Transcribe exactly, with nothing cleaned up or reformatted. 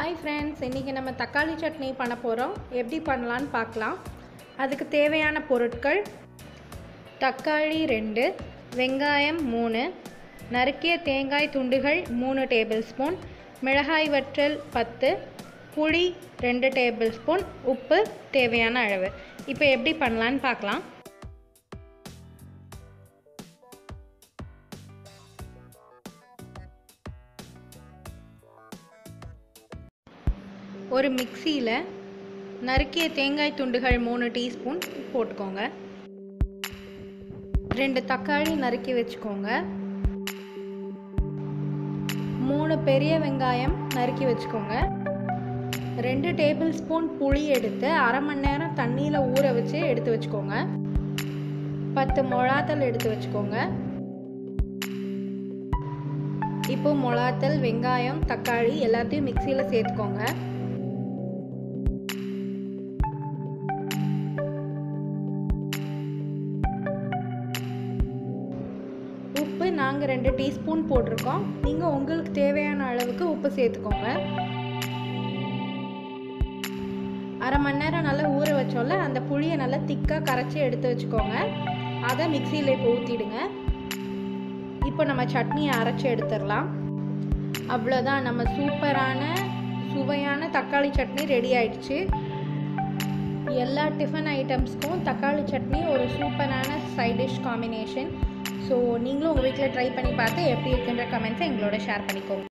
Hi friends, இன்றைக்கி நம்ம தக்காளி சட்னி பண்ண போகிறோம். எப்படி பண்ணலான்னு பார்க்கலாம். அதுக்கு தேவையான பொருட்கள்: தக்காளி ரெண்டு, வெங்காயம் மூணு, நறுக்கிய தேங்காய் துண்டுகள் மூணு டேபிள் ஸ்பூன், மிளகாய் வற்றல் பத்து, புளி ரெண்டு டேபிள் ஸ்பூன், உப்பு தேவையான அளவு. இப்போ எப்படி பண்ணலான்னு பார்க்கலாம். ஒரு மிக்சியில் நறுக்கிய தேங்காய் துண்டுகள் மூணு டீஸ்பூன் போட்டுக்கோங்க. ரெண்டு தக்காளி நறுக்கி வச்சுக்கோங்க. மூணு பெரிய வெங்காயம் நறுக்கி வச்சுக்கோங்க. ரெண்டு டேபிள் ஸ்பூன் புளி எடுத்து அரை மணி நேரம் தண்ணியில் ஊற வச்சு எடுத்து வச்சுக்கோங்க. பத்து மிளகாத்தல் எடுத்து வச்சுக்கோங்க. இப்போ மிளகாத்தல், வெங்காயம், தக்காளி எல்லாத்தையும் மிக்சியில் சேர்த்துக்கோங்க. உப்பு நாங்கள் ரெண்டு டீஸ்பூன் போட்டிருக்கோம். நீங்கள் உங்களுக்கு தேவையான அளவுக்கு உப்பு சேர்த்துக்கோங்க. அரை மணி நேரம் நல்லா ஊற வச்சோம்ல, அந்த புளியை நல்லா திக்காக கரைச்சி எடுத்து வச்சுக்கோங்க. அதை மிக்சியில் இப்போ ஊற்றிடுங்க. இப்போ நம்ம சட்னியை அரைச்சி எடுத்துடலாம். அவ்வளோதான், நம்ம சூப்பரான சுவையான தக்காளி சட்னி ரெடி ஆயிடுச்சு. எல்லா டிஃபன் ஐட்டம்ஸ்க்கும் தக்காளி சட்னி ஒரு சூப்பரான சைட் டிஷ் காம்பினேஷன். ஸோ நீங்களும் உங்கள் வீட்டில் ட்ரை பண்ணி பார்த்து எப்படி இருக்குன்ற கமெண்ட்ஸை எங்களோட ஷேர் பண்ணிக்கோங்க.